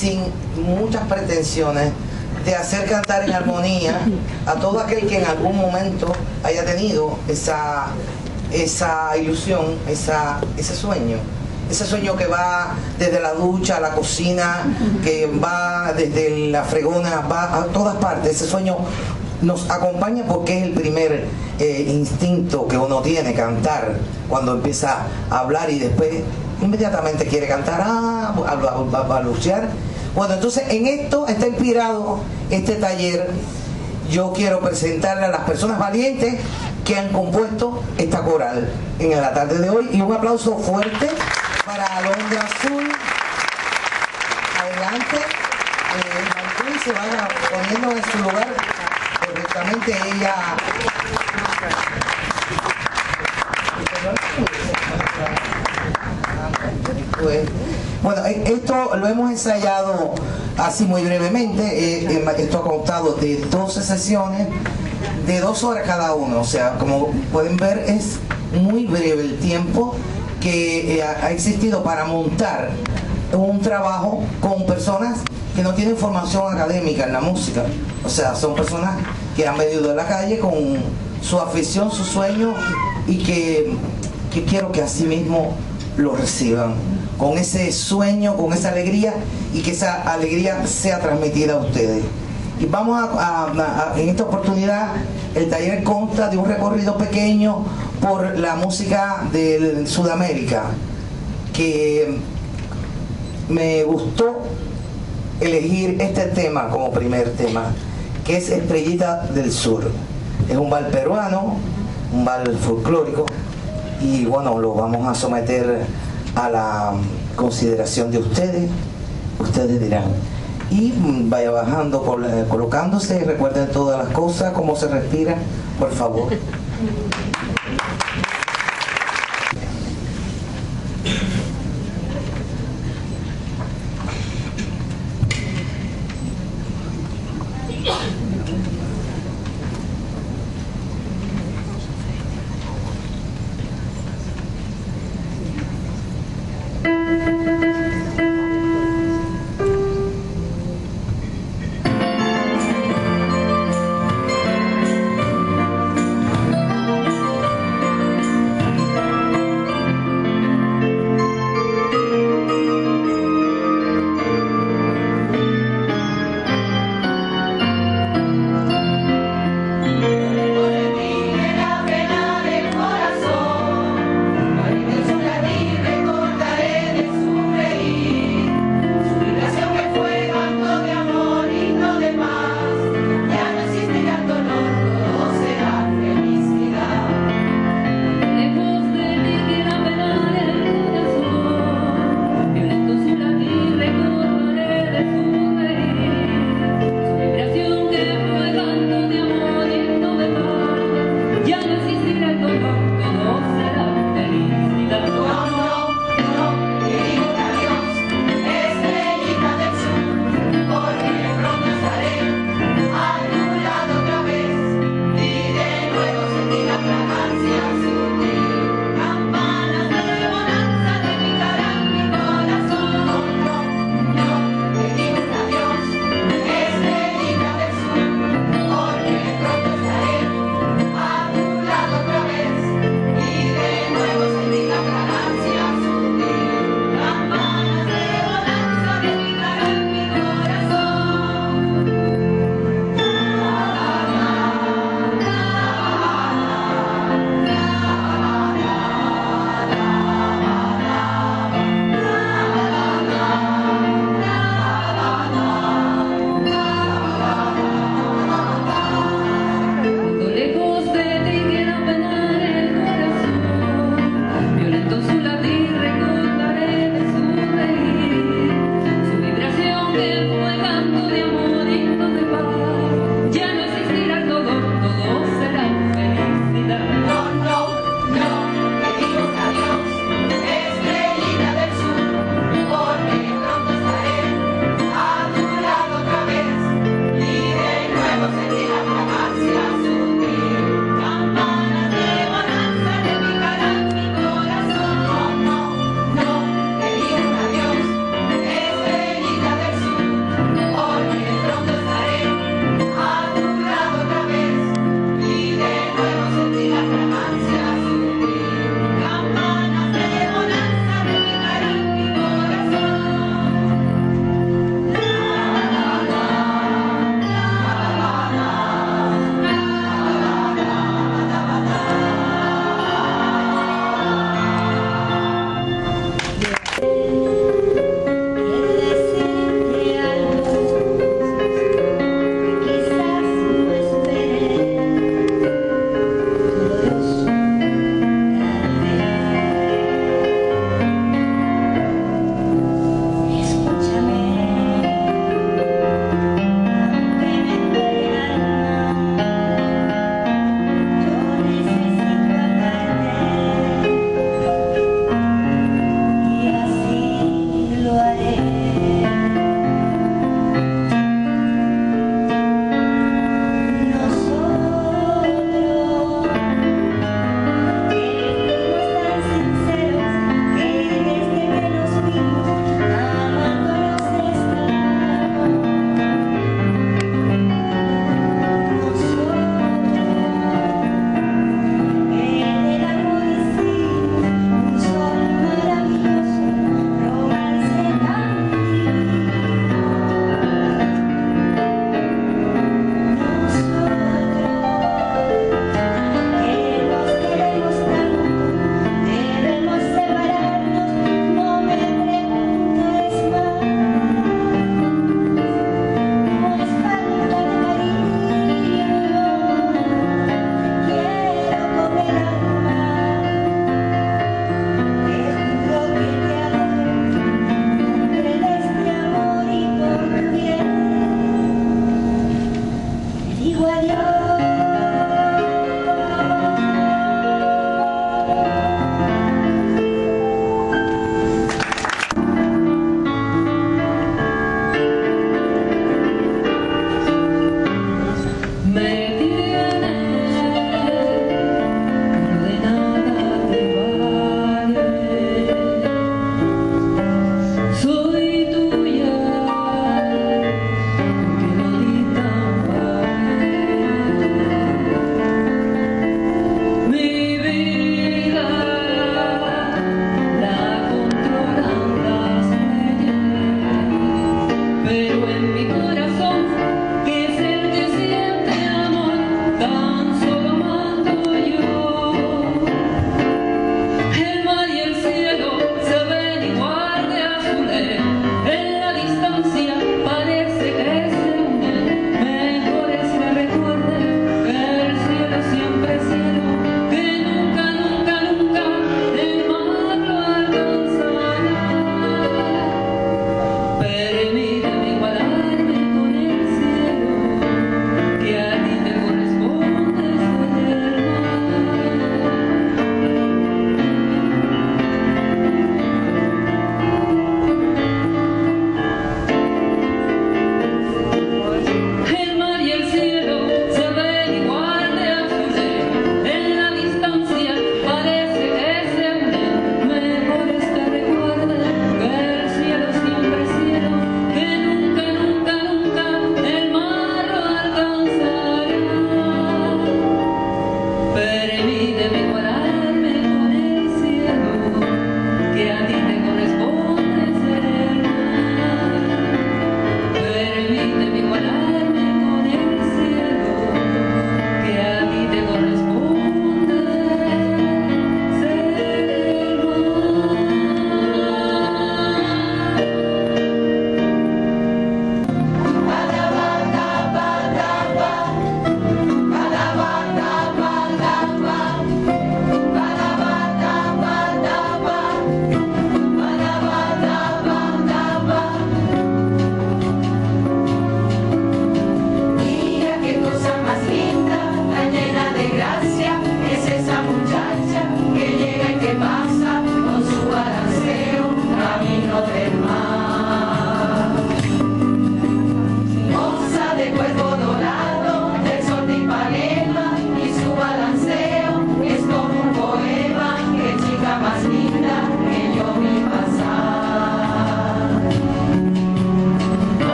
sin muchas pretensiones de hacer cantar en armonía a todo aquel que en algún momento haya tenido esa ilusión, ese sueño. Ese sueño que va desde la ducha a la cocina, que va desde la fregona, va a todas partes. Ese sueño nos acompaña porque es el primer instinto que uno tiene, cantar, cuando empieza a hablar y después inmediatamente quiere cantar, a balbucear. Bueno, entonces en esto está inspirado este taller. Yo quiero presentarle a las personas valientes que han compuesto esta coral en la tarde de hoy, y un aplauso fuerte para Alondra Azul. Adelante, Martín, se vaya poniendo en su lugar correctamente. Ella bueno, esto lo hemos ensayado así muy brevemente. Esto ha contado de 12 sesiones de 2 horas cada uno. O sea, como pueden ver, es muy breve el tiempo que ha existido para montar un trabajo con personas que no tienen formación académica en la música. O sea, son personas que han venido de la calle con su afición, su sueño, y que quiero que así mismo lo reciban, con ese sueño, con esa alegría, y que esa alegría sea transmitida a ustedes. Y vamos en esta oportunidad, el taller consta de un recorrido pequeño por la música de Sudamérica, que me gustó elegir este tema como primer tema, que es Estrellita del Sur. Es un vals peruano, un vals folclórico, y bueno, lo vamos a someter a la consideración de ustedes. Ustedes dirán, y vaya bajando, colocándose, recuerden todas las cosas, cómo se respira, por favor.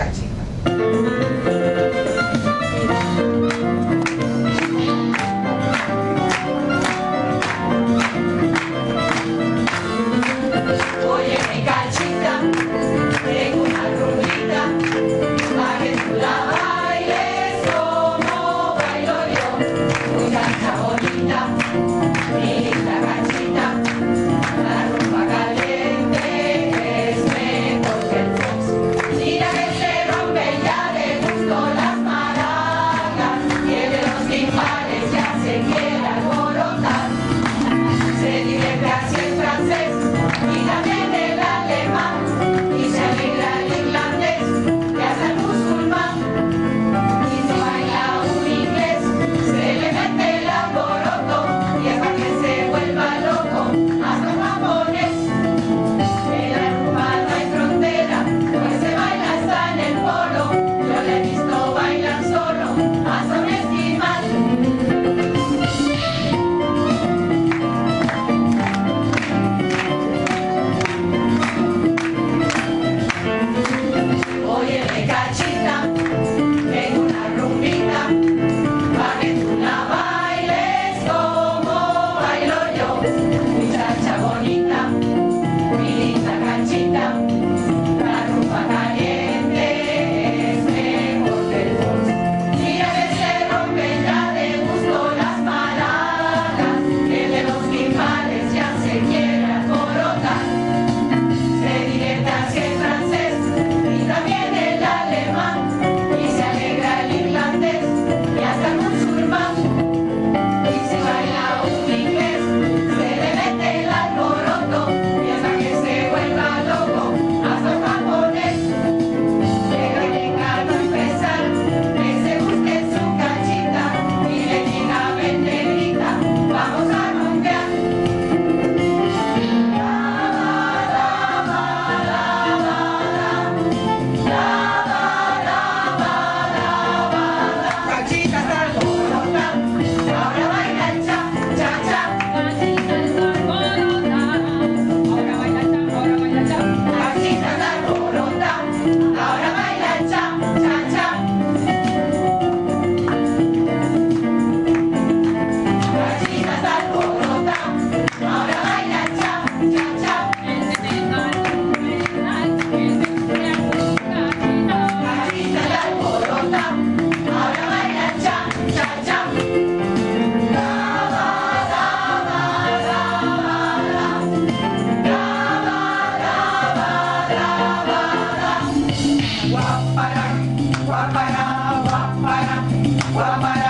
cachita. Oye, mi cachita, tengo una rumbita, pa' que tú la bailes como bailo yo. Muchacha bonita, mi linda cachita, la rumba caliente es mejor que el fox. Mira que se rompe ya de gusto las maracas, y el de los timbales ya se quiere alborotar. Se divierte así el francés y también el alemán, y se alegra el irlandés y hasta el musulmán. Y si baila un inglés, se le mete el alboroto, y hasta que se vuelva loco, hasta un japonés. En la rumba no hay frontera, pues se baila hasta en el polo. Yo le he visto bailar solo, hasta un esquimal. Oye, cachita, tengo una rumbita, pa' que tú la bailes como bailo yo. Muchacha bonita, mi linda cachita, la rumba caliente es mejor que el fox. Mira que se rompen ya de gusto las maracas, que el de los timbales ya se quiere alborotar. Se divierte así el francés y también el alemán, y se alegra el irlandés y hasta el musulmán. Y si baila un inglés, se le mete el alboroto, y hasta que se vuelva loco, hasta un japonés. Llega y venga no empezar, que se busque su cachita, y le diga ven negrita, vamos a rumbear. Cachita está alborota, ahora baila el cha, cha, cha. Cachita está alborota, ahora baila el cha, ahora baila el cha. Cachita está alborota, ahora baila el cha, cha, cha. Cachita está alborota, ahora baila el cha, cha, cha. Cachita está alborota, ahora baila el cha, cha, cha. Guapara, guapara, guapara, guapara.